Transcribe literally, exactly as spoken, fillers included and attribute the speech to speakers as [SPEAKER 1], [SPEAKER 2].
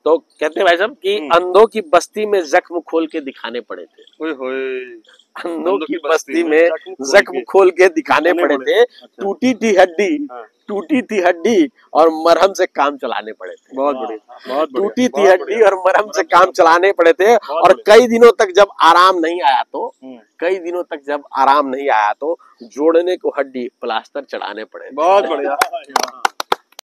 [SPEAKER 1] तो कहते हैं भाई साहब कि अंधों की बस्ती में जख्म खोल के दिखाने पड़े थे।
[SPEAKER 2] ओए होए,
[SPEAKER 1] अंधों की बस्ती में जख्म खोल के दिखाने पड़े थे। टूटी थी हड्डी, टूटी थी हड्डी और मरहम से काम चलाने पड़े थे।
[SPEAKER 2] बहुत बढ़िया, बहुत बढ़िया।
[SPEAKER 1] टूटी थी हड्डी और मरहम से काम चलाने पड़े थे। और कई दिनों तक जब आराम नहीं आया तो कई दिनों तक जब आराम नहीं आया तो जोड़ने को हड्डी प्लास्टर चढ़ाने पड़े।
[SPEAKER 2] बहुत बढ़िया।